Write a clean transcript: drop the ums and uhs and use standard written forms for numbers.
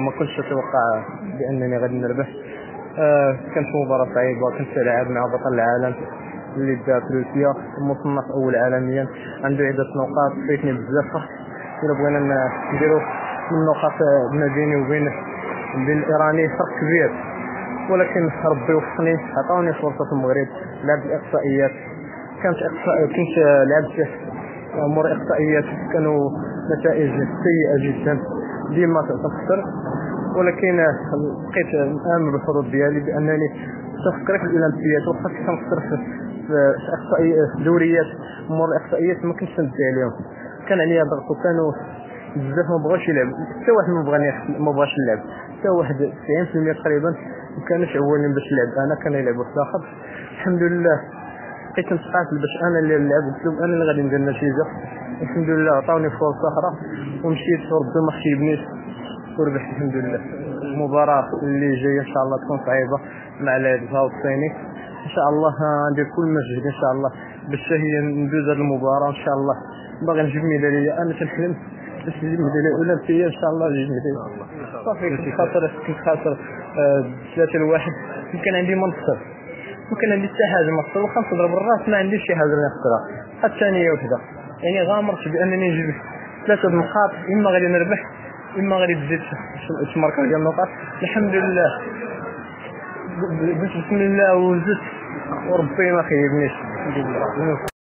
ما كنتش اتوقع بانني غادي نربح. كانت مباراه صعيبه، كنت كنلعب مع بطل العالم اللي دا تركيا مصنف اول عالميا، عنده عده نقاط فايتني بزاف. الا بغينا نديرو النقاط ما بيني وبين الايراني فرق كبير، ولكن ربي وفقني عطاوني فرصه في المغرب. لعبت الاقصائيات، كنت لعبت امور اقصائيات كانوا نتائج سيئه جدا، ديما تخسر، ولكن لقيت امن بالحظوظ ديالي بانني تفكر في الاولمبيات وخاصه كنخسر في اقصائيات دوريات. امور الاقصائيات ما كنتش ندي عليهم، كان عليا ضغط وكانوا بزاف ما بغاوش يلعب، حتى واحد ما بغاش يلعب، حتى واحد 90% تقريبا ما كانوش عوالين باش نلعب، انا كان يلعب واحد اخر. الحمد لله بقيت نتقاتل باش انا اللي نلعب، قلت لهم انا اللي غادي ندير النتيجه. الحمد لله عطاوني فرصه اخرى ومشيت وربي ما خيبنيش وربحت الحمد لله. المباراه اللي جايه ان شاء الله تكون صعيبه مع الهاو الصيني، ان شاء الله ندير كل ما جهد ان شاء الله باش هي ندوز هذه المباراه ان شاء الله. باغي نجيب ميداليه، انا تنحلم باش نجيب ميداليه اولمبيه ان شاء الله. نجيب ميداليه صافي. كنت خاسر 3-1، كان عندي منصب، ما كان عندي حتى حاجه نخسر، واخا نضرب الراس ما عنديش شي حاجه نخسرها. الثانيه وحده يعني غامرت بانني نجيب 3 نقاط، اما غادي نربح اما غادي تزيد شي ماركه ديال النقاط. الحمد لله بسم الله ونزت وربي ما خيبنيش الحمد لله.